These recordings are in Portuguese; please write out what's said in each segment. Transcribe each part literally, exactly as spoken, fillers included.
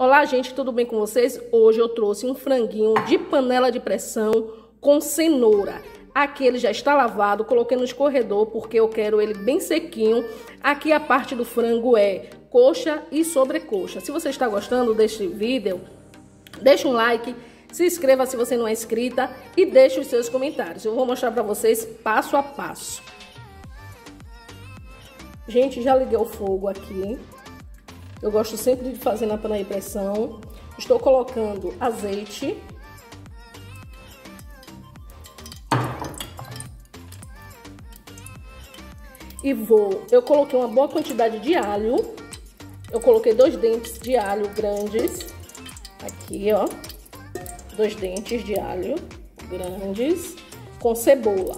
Olá, gente, tudo bem com vocês? Hoje eu trouxe um franguinho de panela de pressão com cenoura. Aqui ele já está lavado, coloquei no escorredor porque eu quero ele bem sequinho. Aqui a parte do frango é coxa e sobrecoxa. Se você está gostando deste vídeo, deixa um like, se inscreva se você não é inscrita e deixe os seus comentários. Eu vou mostrar para vocês passo a passo. Gente, já liguei o fogo aqui. Eu gosto sempre de fazer na panela de pressão. Estou colocando azeite. E vou... Eu coloquei uma boa quantidade de alho. Eu coloquei dois dentes de alho grandes. Aqui, ó. Dois dentes de alho grandes. Com cebola.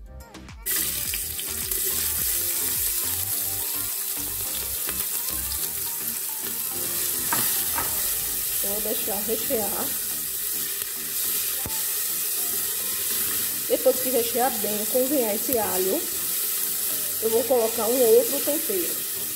Vou deixar rechear. Depois que rechear bem, cozinhar esse alho, eu vou colocar um outro tempero.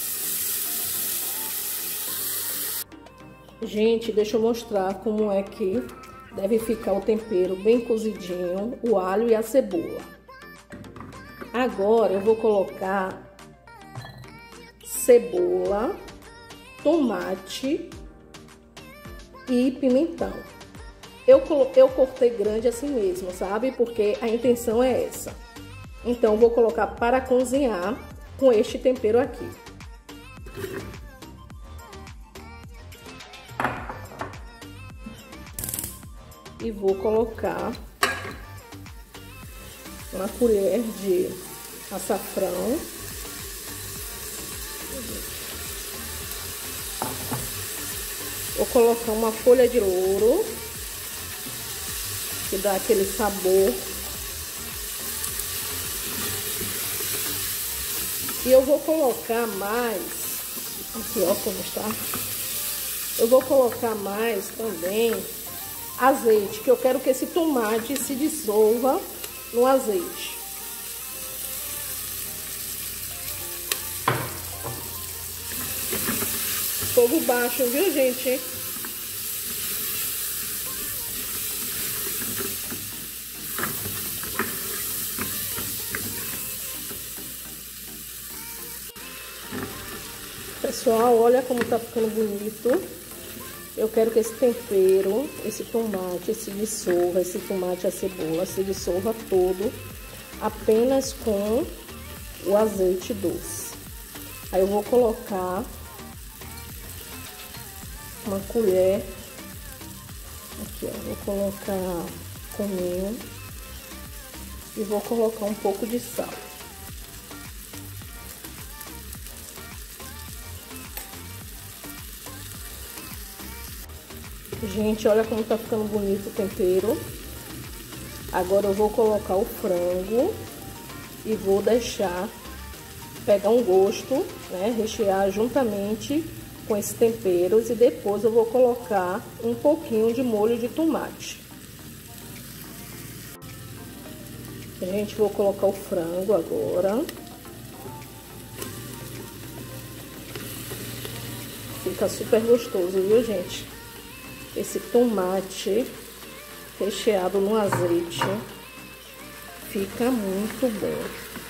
Gente, deixa eu mostrar como é que deve ficar o tempero bem cozidinho, o alho e a cebola. Agora eu vou colocar cebola, tomate e pimentão. Eu, eu cortei grande assim mesmo, sabe? Porque a intenção é essa. Então, vou colocar para cozinhar com este tempero aqui. E vou colocar uma colher de açafrão. Vou colocar uma folha de louro, que dá aquele sabor. E eu vou colocar mais, aqui ó como está. Eu vou colocar mais também azeite, que eu quero que esse tomate se dissolva no azeite. Fogo baixo, viu, gente? Pessoal, olha como tá ficando bonito. Eu quero que esse tempero, esse tomate se dissolva, esse tomate e a cebola se dissolva todo apenas com o azeite doce. Aí eu vou colocar uma colher, aqui ó, vou colocar cominho e vou colocar um pouco de sal. Gente, olha como tá ficando bonito o tempero. Agora eu vou colocar o frango e vou deixar pegar um gosto, né, rechear juntamente com esses temperos e depois eu vou colocar um pouquinho de molho de tomate. Gente, vou colocar o frango agora. Fica super gostoso, viu, gente? Esse tomate recheado no azeite fica muito bom.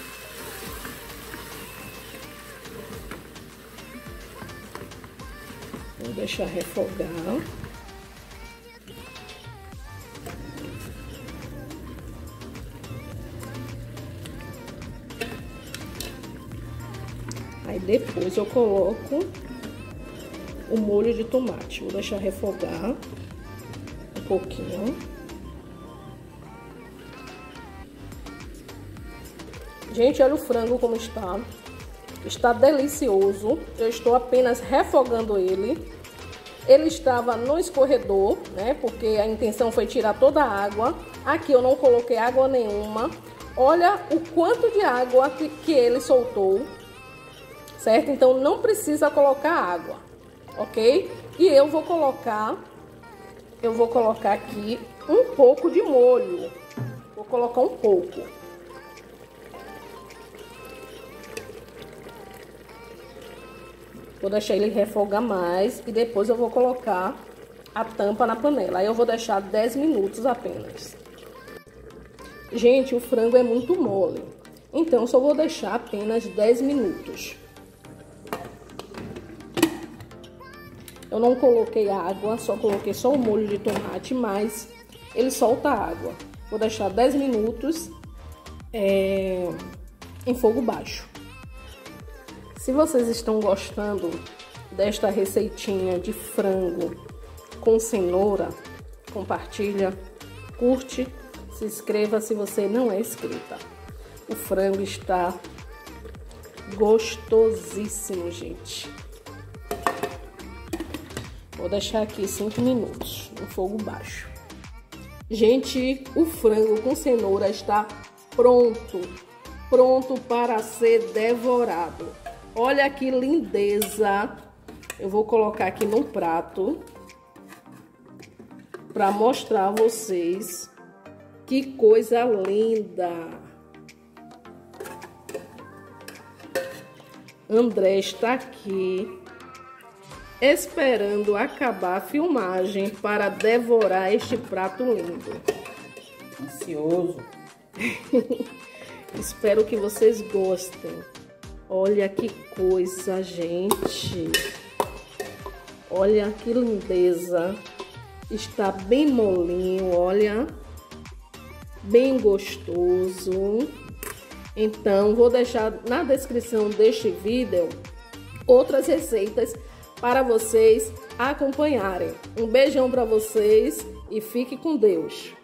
Vou deixar refogar. Aí depois eu coloco o molho de tomate. Vou deixar refogar um pouquinho. Gente, olha o frango como está. Está delicioso. Eu estou apenas refogando ele. Ele estava no escorredor, né? Porque a intenção foi tirar toda a água. Aqui eu não coloquei água nenhuma. Olha o quanto de água que, que ele soltou, certo? Então não precisa colocar água, ok? E eu vou colocar, eu vou colocar aqui um pouco de molho. Vou colocar um pouco. Vou deixar ele refogar mais e depois eu vou colocar a tampa na panela. Aí eu vou deixar dez minutos apenas. Gente, o frango é muito mole, então eu só vou deixar apenas dez minutos. Eu não coloquei água, só coloquei só o molho de tomate, mas ele solta água. Vou deixar dez minutos é, em fogo baixo. Se vocês estão gostando desta receitinha de frango com cenoura, compartilha, curte, se inscreva se você não é inscrita. O frango está gostosíssimo, gente. Vou deixar aqui cinco minutos no fogo baixo. Gente, o frango com cenoura está pronto, pronto para ser devorado. Olha que lindeza! Eu vou colocar aqui num prato para mostrar a vocês que coisa linda. André está aqui esperando acabar a filmagem para devorar este prato lindo. Ansioso. Espero que vocês gostem. Olha que coisa, gente. Olha que lindeza. Está bem molinho, olha. Bem gostoso. Então, vou deixar na descrição deste vídeo outras receitas para vocês acompanharem. Um beijão para vocês e fique com Deus.